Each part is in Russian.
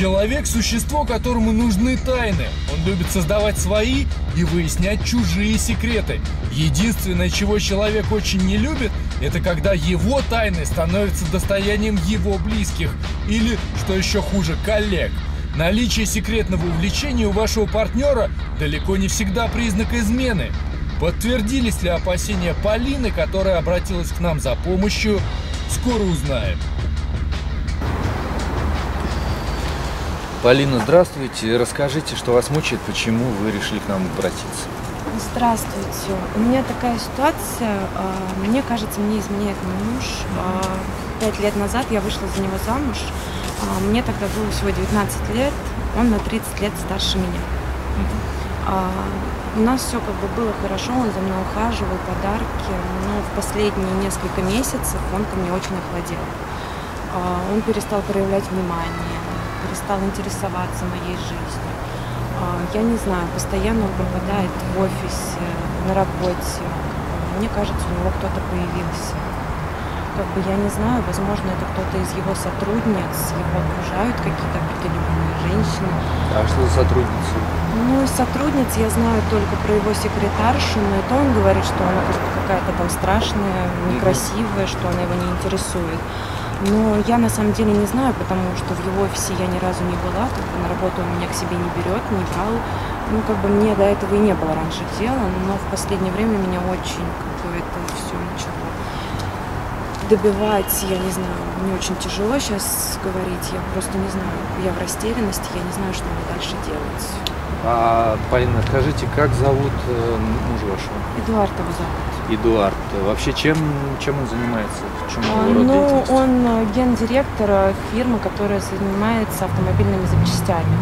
Человек – существо, которому нужны тайны. Он любит создавать свои и выяснять чужие секреты. Единственное, чего человек очень не любит, это когда его тайны становятся достоянием его близких или, что еще хуже, коллег. Наличие секретного увлечения у вашего партнера далеко не всегда признак измены. Подтвердились ли опасения Полины, которая обратилась к нам за помощью, скоро узнаем. Полина, здравствуйте. Расскажите, что вас мучает, почему вы решили к нам обратиться. Здравствуйте. У меня такая ситуация. Мне кажется, мне изменяет мой муж. 5 лет назад я вышла за него замуж. Мне тогда было всего 19 лет. Он на 30 лет старше меня. У нас все как бы было хорошо, он за мной ухаживал, подарки. Но в последние несколько месяцев он ко мне очень охладел. Он перестал проявлять внимание, перестал интересоваться моей жизнью. Я не знаю, постоянно он пропадает в офисе, на работе. Мне кажется, у него кто-то появился. Я не знаю, возможно, это кто-то из его сотрудниц, его окружают какие-то определенные женщины. А что за сотрудницы? Из сотрудниц я знаю только про его секретаршу, но это он говорит, что она какая-то там страшная, некрасивая, что она его не интересует. Но я на самом деле не знаю, потому что в его офисе я ни разу не была, на работу он меня к себе не берет, не брал. Мне до этого и не было раньше дела, но в последнее время меня очень это все начало добивать, я не знаю, мне очень тяжело сейчас говорить, я просто не знаю, я в растерянности, я не знаю, что мне дальше делать. Полина, скажите, как зовут мужа вашего? Эдуард его зовут. Эдуард. Вообще, чем он занимается? В чем его род деятельности? Он гендиректор фирмы, которая занимается автомобильными запчастями.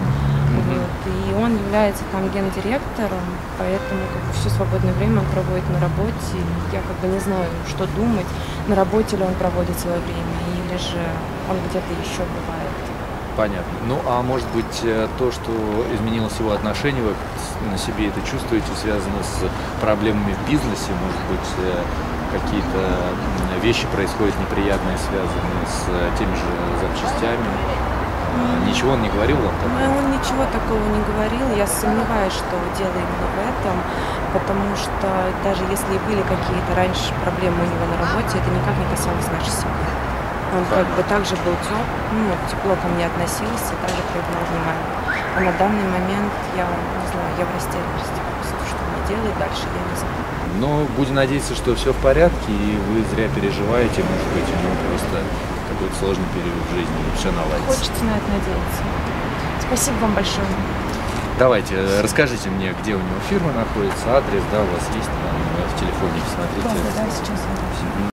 И он является там гендиректором, поэтому все свободное время он проводит на работе. Я не знаю, что думать, на работе ли он проводит свое время, или же он где-то еще бывает. Понятно. А может быть, то, что изменилось его отношение, вы на себе это чувствуете, связано с проблемами в бизнесе? Может быть, какие-то вещи происходят неприятные, связанные с теми же запчастями? Ничего он не говорил вам такого? Он ничего такого не говорил. Я сомневаюсь, что дело именно в этом, потому что даже если и были какие-то раньше проблемы у него на работе, это никак не касалось нашей семьи. Он также был тепло ко мне относился, также проявлял внимание. А на данный момент я не знаю, я в растерянности просто, что мне делать дальше, я не знаю. Но будем надеяться, что все в порядке, и вы зря переживаете, может быть, у него просто какой-то сложный период в жизни, и все наладится. Хочется на это надеяться. Спасибо вам большое. Давайте, расскажите мне, где у него фирма находится, адрес, у вас есть в телефоне, смотрите. Да, сейчас я все.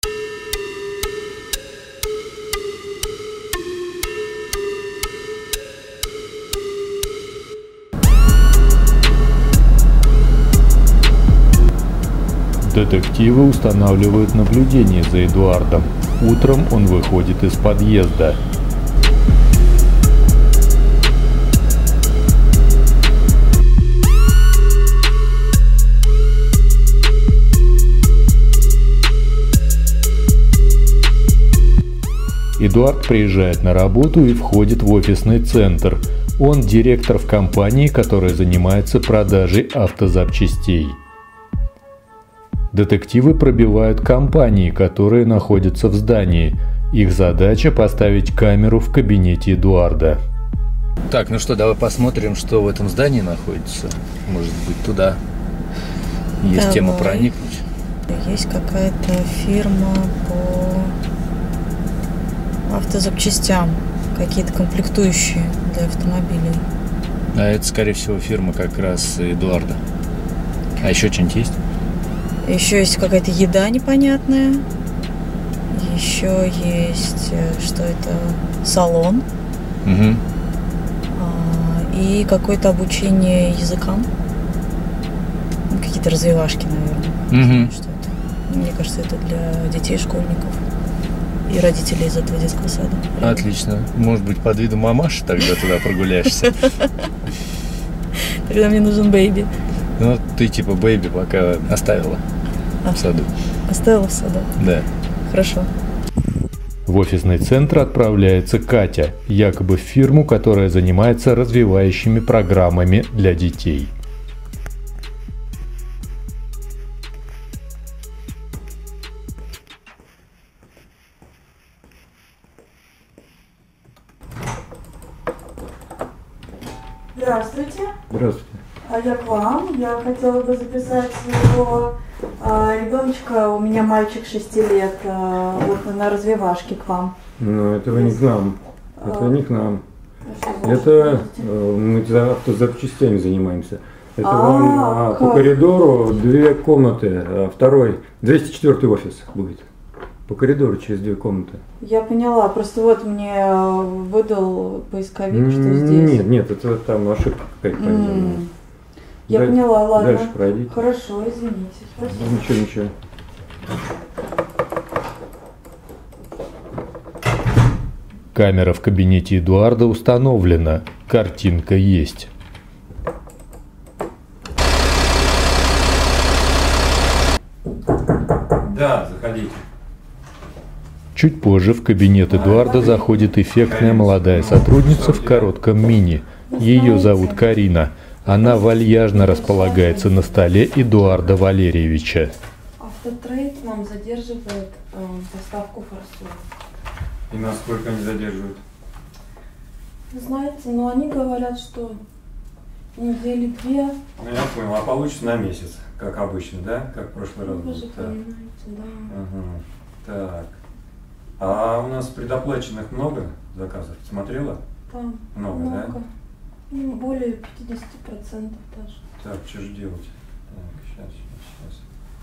Детективы устанавливают наблюдение за Эдуардом. Утром он выходит из подъезда. Эдуард приезжает на работу и входит в офисный центр. Он директор в компании, которая занимается продажей автозапчастей. Детективы пробивают компании, которые находятся в здании. Их задача – поставить камеру в кабинете Эдуарда. Так, давай посмотрим, что в этом здании находится. Может быть, туда есть тема проникнуть. Есть какая-то фирма по автозапчастям, какие-то комплектующие для автомобилей. А это, скорее всего, фирма как раз Эдуарда. А еще что-нибудь есть? Еще есть какая-то еда непонятная. Еще есть, что это, салон. И какое-то обучение языкам. Какие-то развивашки, наверное. Что это? Мне кажется, это для детей, школьников и родителей из этого детского сада. Отлично. Может быть, под видом мамаши тогда туда прогуляешься? Тогда мне нужен бэйби. Ты типа бэйби пока оставила в саду. Оставила в саду? Да. Хорошо. В офисный центр отправляется Катя, якобы в фирму, которая занимается развивающими программами для детей. Здравствуйте. Здравствуйте. А я к вам. Я хотела бы записать своего ребеночка. У меня мальчик 6 лет. Вот на развивашке к вам. Ну, этого не к нам. Это не к нам. Что Это мы автозапчастями занимаемся. Это вам по коридору 2 комнаты. Второй, 204 офис будет. По коридору через 2 комнаты. Я поняла. Просто вот мне выдал поисковик, что здесь. Нет, это там ошибка какая-то. Я поняла, ладно. Дальше пройдите. Хорошо, извините. Спасибо. Ничего. Камера в кабинете Эдуарда установлена. Картинка есть. Да, заходите. Чуть позже в кабинет Эдуарда заходит эффектная молодая сотрудница в коротком мини. Ее зовут Карина. Она вальяжно располагается на столе Эдуарда Валерьевича. Автотрейд нам задерживает поставку форсунок. И насколько они задерживают? Знаете, но они говорят, что недели 2. Ну я понял, а получится на месяц, как обычно, да? Как в прошлый раз. Вы же Так. понимаете, да. Ага. Так. А у нас предоплаченных много заказов? Смотрела? Там Много, да? Ну, более 50% даже. Так, что же делать? Так, сейчас.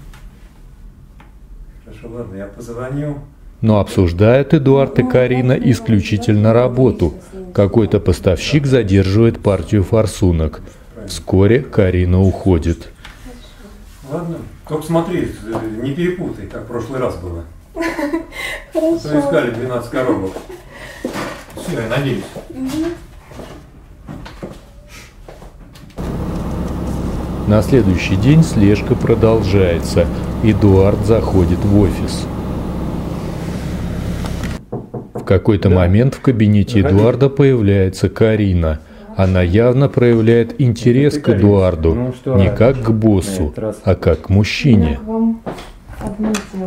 Хорошо, ладно, я позвоню. Но обсуждают Эдуард и Карина исключительно работу. Какой-то поставщик задерживает партию форсунок. Вскоре Карина уходит. Ладно. Только смотри, не перепутай, как в прошлый раз было. Хорошо. То искали 12 коробок. Все, я надеюсь. На следующий день слежка продолжается. Эдуард заходит в офис. В какой-то момент в кабинете Эдуарда появляется Карина. Она явно проявляет интерес к Эдуарду, не как к боссу, а как к мужчине. К вам одно дело.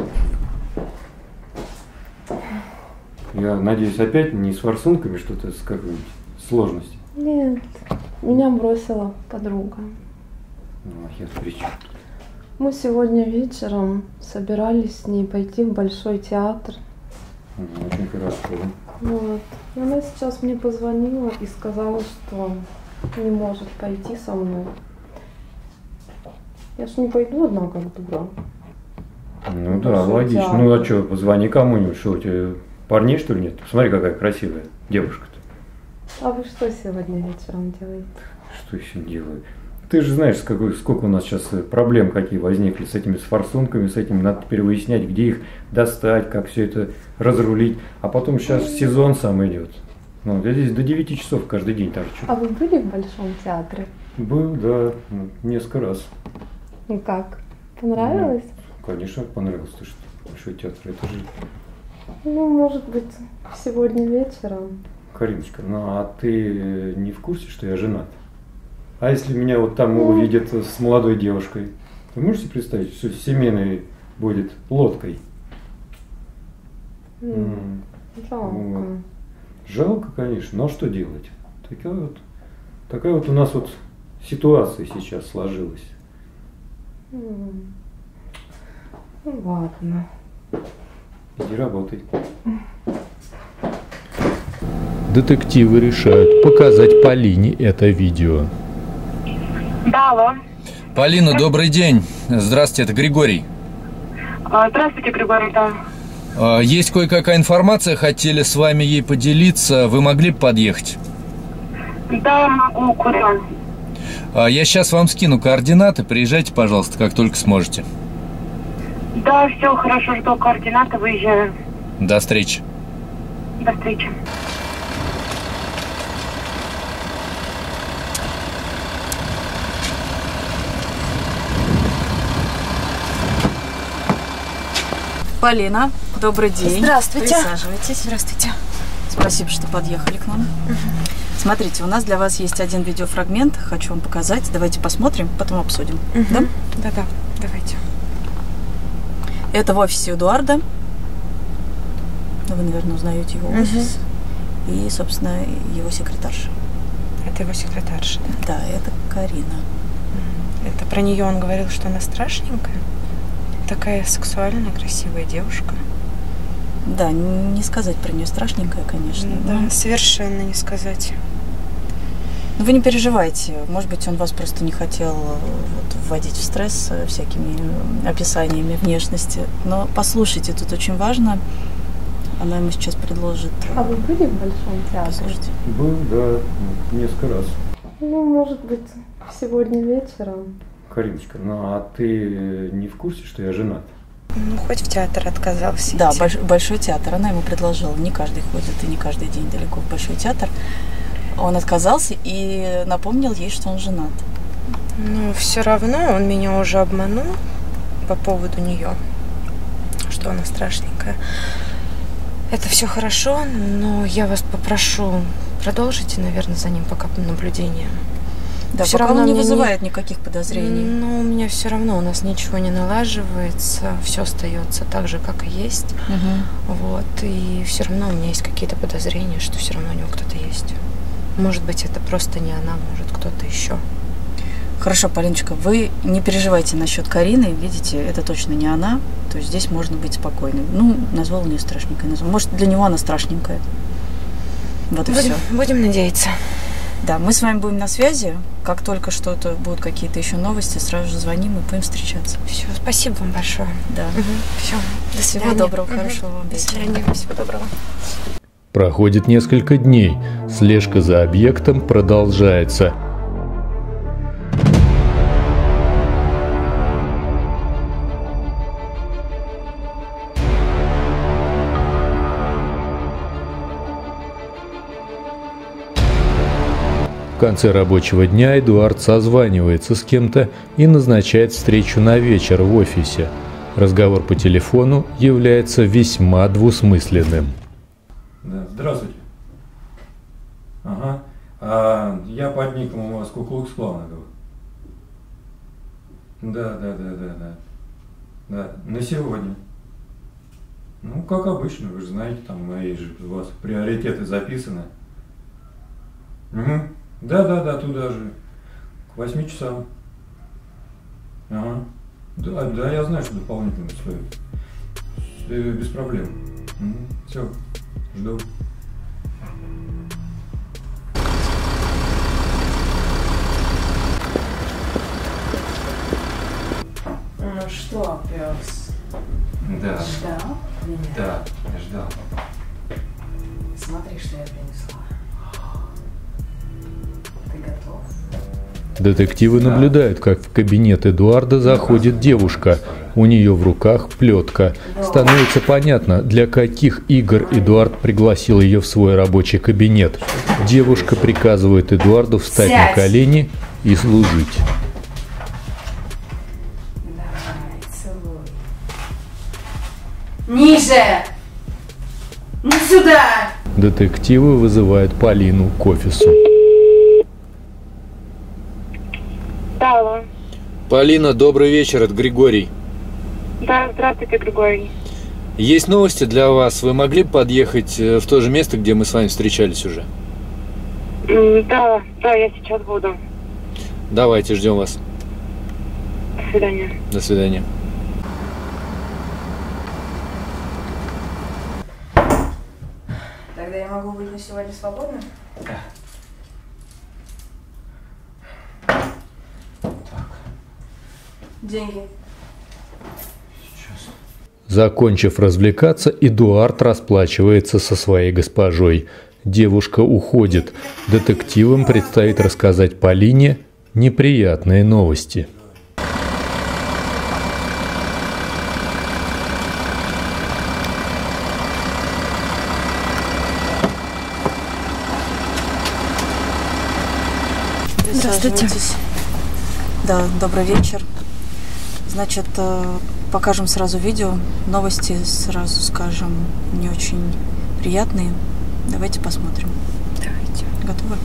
Я надеюсь, опять не с форсунками что-то, с какой-нибудь сложностью. Нет, меня бросила подруга. Ну, а я встречу. Мы сегодня вечером собирались с ней пойти в Большой театр. Очень хорошо. Вот. И она сейчас мне позвонила и сказала, что не может пойти со мной. Я ж не пойду одна, как дура. Ну да, логично. театр. Ну а что, позвони кому-нибудь, что у тебя парней что ли нет? Посмотри, какая красивая девушка-то. А вы что сегодня вечером делаете? Что еще делаю? Ты же знаешь, сколько у нас сейчас проблем какие возникли с этими форсунками, с этим надо теперь выяснять, где их достать, как все это разрулить. А потом сейчас сезон сам идет. Ну, я здесь до 9 часов каждый день торчу. А вы были в Большом театре? Был, да, несколько раз. Ну как? Понравилось? Конечно, понравилось. Ты что, Большой театр, это же... Ну, может быть, сегодня вечером. Кариночка, ну а ты не в курсе, что я женат? А если меня вот там увидят с молодой девушкой? Вы можете представить, что семейной будет лодкой? Жалко. Вот. Жалко, конечно, но что делать? Такая вот у нас вот ситуация сейчас сложилась. Ну ладно. Иди работай. Детективы решают показать Полине это видео. Да, алло. Полина, добрый день. Здравствуйте, это Григорий. Здравствуйте, Григорий, да. Есть кое-какая информация, хотели с вами ей поделиться. Вы могли бы подъехать? Да, могу, куда? Я сейчас вам скину координаты. Приезжайте, пожалуйста, как только сможете. Да, все хорошо, жду координаты, выезжаю. До встречи. До встречи. Полина, добрый день. Здравствуйте. Присаживайтесь. Здравствуйте. Спасибо, что подъехали к нам. Смотрите, у нас для вас есть один видеофрагмент. Хочу вам показать. Давайте посмотрим, потом обсудим. Да? Да-да, давайте. Это в офисе Эдуарда. Вы, наверное, узнаете его офис. И, собственно, его секретарша. Это его секретарша, да? Да, это Карина. Это про нее он говорил, что она страшненькая. Такая сексуальная, красивая девушка. Да, не сказать про нее страшненькая, конечно. Да, совершенно не сказать. Но вы не переживайте. Может быть, он вас просто не хотел вводить в стресс всякими описаниями внешности. Но послушайте, тут очень важно. Она ему сейчас предложит... А вы были в Большом театре? Послушайте. Был, да, несколько раз. Ну, может быть, сегодня вечером. Кариночка, ну а ты не в курсе, что я женат? Ну, хоть в театр отказался Да, идти. Большой театр. Она ему предложила. Не каждый ходит и не каждый день далеко в Большой театр. Он отказался и напомнил ей, что он женат. Но все равно он меня уже обманул по поводу нее, что она страшненькая. Это все хорошо, но я вас попрошу, продолжите, наверное, за ним пока наблюдение. Да, Всё пока равно он не мне вызывает никаких подозрений. Но у меня все равно, у нас ничего не налаживается, все остается так же, как и есть. Вот, и все равно у меня есть какие-то подозрения, что все равно у него кто-то есть. Может быть, это просто не она, может, кто-то еще. Хорошо, Полиночка, вы не переживайте насчет Карины. Видите, это точно не она. То есть здесь можно быть спокойной. Ну, назвал ее страшненькой. Может, для него она страшненькая. Вот и все. Будем надеяться. Да, мы с вами будем на связи. Как только что-то будут какие-то еще новости, сразу же звоним и будем встречаться. Все, спасибо вам большое. Да. Все, до свидания. Всего доброго, хорошего вам До вечера. свидания, всего доброго. Проходит несколько дней. Слежка за объектом продолжается. В конце рабочего дня Эдуард созванивается с кем-то и назначает встречу на вечер в офисе. Разговор по телефону является весьма двусмысленным. Да, здравствуйте. Ага. Я под ником у вас Ку-Клукс-Клана говорю. Да. Да, на сегодня. Ну, как обычно, вы же знаете, там мои же у вас приоритеты записаны. Угу. Да, туда же. К 8 часам. Ага. Да, я знаю, что дополнительно стоит. Без проблем. Все, жду. Ну что, пес? Да. Ждал меня? Да, я ждал. Смотри, что я принесла. Ты готов? Детективы наблюдают, как в кабинет Эдуарда заходит девушка. У нее в руках плетка. Становится понятно, для каких игр Эдуард пригласил ее в свой рабочий кабинет. Девушка приказывает Эдуарду встать на колени и служить. Давай, целуй. Ниже! Ну сюда! Детективы вызывают Полину к офису. Да, алло. Полина, добрый вечер, это Григорий. Да, здравствуйте, Григорий. Есть новости для вас. Вы могли бы подъехать в то же место, где мы с вами встречались уже? Да, я сейчас буду. Давайте, ждем вас. До свидания. До свидания. Тогда я могу быть на сегодня свободна? Да. Деньги. Закончив развлекаться, Эдуард расплачивается со своей госпожой. Девушка уходит. Детективам предстоит рассказать Полине неприятные новости. Здравствуйте. Да, добрый вечер. Значит, покажем сразу видео. Новости, сразу скажем, не очень приятные. Давайте посмотрим. Давайте. Готовы?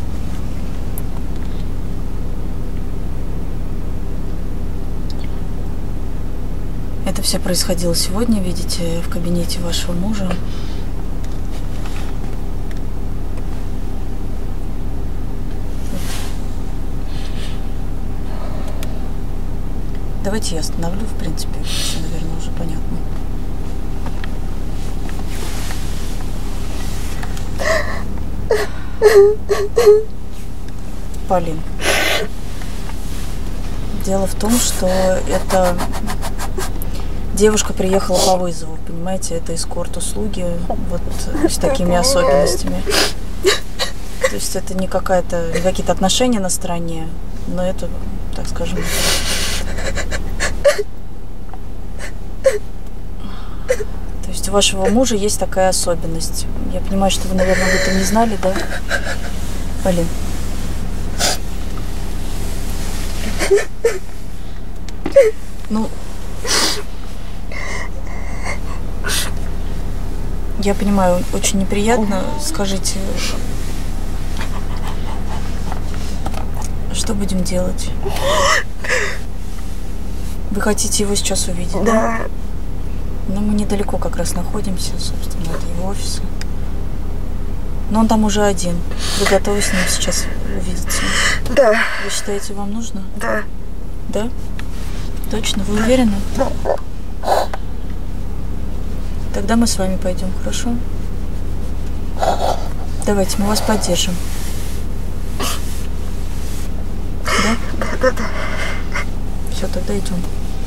Это все происходило сегодня, видите, в кабинете вашего мужа. Давайте я остановлю, в принципе, все, наверное, уже понятно. Полин. Дело в том, что это девушка приехала по вызову, понимаете, это эскорт-услуги, вот с такими особенностями. То есть это не какие-то отношения на стороне, но это, так скажем, то есть у вашего мужа есть такая особенность. Я понимаю, что вы, наверное, об этом не знали, да? Полин. Ну, я понимаю, очень неприятно. Скажите, что будем делать? Вы хотите его сейчас увидеть? Да. Но мы недалеко как раз находимся, собственно, от его офиса. Но он там уже один. Вы готовы с ним сейчас увидеться? Да. Вы считаете, вам нужно? Да. Да? Точно? Вы уверены? Да. Тогда мы с вами пойдем, хорошо? Давайте, мы вас поддержим. Да? Да. Все, тогда идем.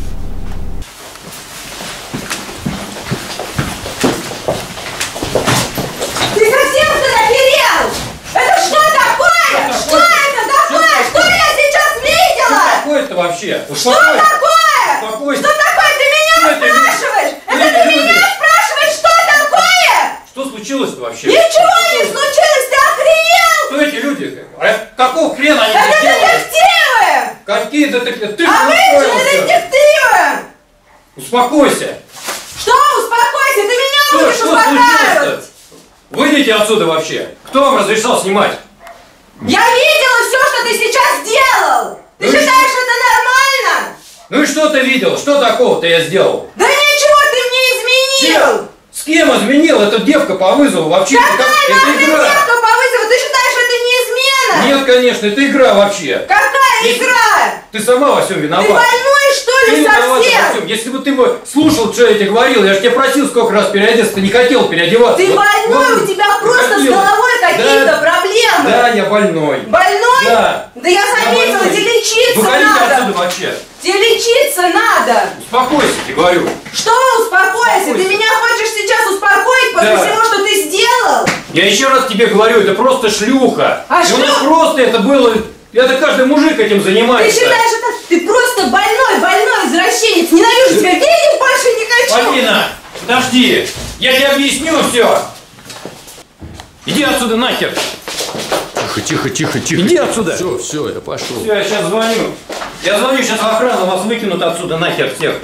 Ты совсем охерел? Это что такое? Что это такое? Что я сейчас видела? Что такое-то вообще? Что такое? Успокойся. Что такое? Ты меня спрашиваешь? Это ты меня спрашиваешь, что такое? Что случилось-то вообще? Ничего не случилось, ты охренел? Кто эти люди? Какого хрена они Это это делают? детективы! Какие детективы? Ты А вы же же детективы! Успокойся. Что успокойся? Ты меня будешь Что успокаивать! случилось-то? Выйдите отсюда вообще. Кто вам разрешал снимать? Я видела все, что ты сейчас делал! Ты Ну и считаешь это нормально? Ну и что ты видел? Что такого-то я сделал? Да ничего ты мне изменил! С кем изменил? Это девка по вызову вообще. Какая Это нахрен игра. девка по вызову? Ты считаешь, это не измена? Нет, конечно, это игра вообще. Какая Если- игра? Ты сама во всем Ты виновата. больной, что Ты ли, виновата во совсем? всем. Если бы ты бы слушал, что я тебе говорил, я же тебе просил сколько раз переодеться, ты не хотел переодеваться. Ты больной, у тебя просто с хотел. головой какие-то проблемы. Да, я больной. Больной? Да. Да я заметила, больной. тебе лечиться Выходите надо. отсюда вообще. Тебе лечиться надо. Успокойся, тебе говорю. Что успокойся? Ты меня хочешь сейчас успокоить после Да. всего, что ты сделал? Я еще раз тебе говорю, это просто шлюха. А И у нас шлюха? просто это было... Это каждый мужик этим Ты занимается. считаешь это? Ты просто больной извращенец. Ненавижу тебя, видеть больше не хочу. Полина, подожди. Я тебе объясню все. Иди отсюда нахер. Тихо. Иди отсюда. Все, я пошел. Все, я сейчас звоню. Я звоню сейчас в охрану, вас выкинут отсюда нахер всех.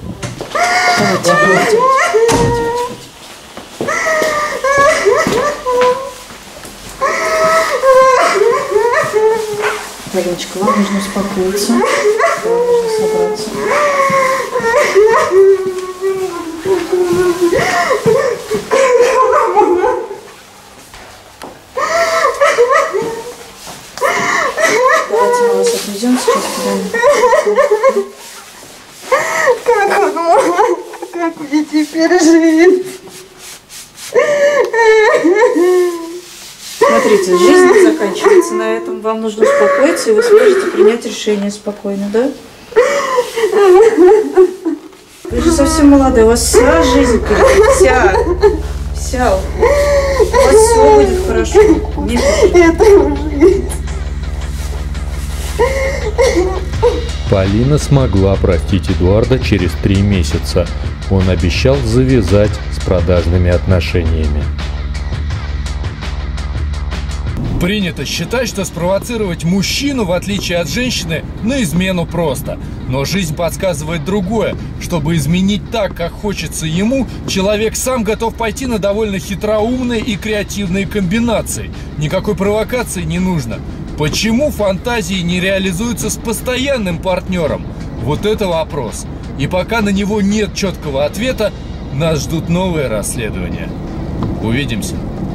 Полиночка, вам нужно успокоиться. Вам нужно собраться. Давайте мы вас отвезем сейчас куда-нибудь. Как мне теперь жить? Смотрите, жизнь заканчивается на этом. Вам нужно успокоиться, и вы сможете принять решение спокойно, да? Вы же совсем молодая, у вас вся жизнь впереди, вся. У вас все будет хорошо. Не переживайте. Полина смогла простить Эдуарда через 3 месяца. Он обещал завязать с продажными отношениями. Принято считать, что спровоцировать мужчину, в отличие от женщины, на измену просто. Но жизнь подсказывает другое. Чтобы изменить так, как хочется ему, человек сам готов пойти на довольно хитроумные и креативные комбинации. Никакой провокации не нужно. Почему фантазии не реализуются с постоянным партнером? Вот это вопрос. И пока на него нет четкого ответа, нас ждут новые расследования. Увидимся.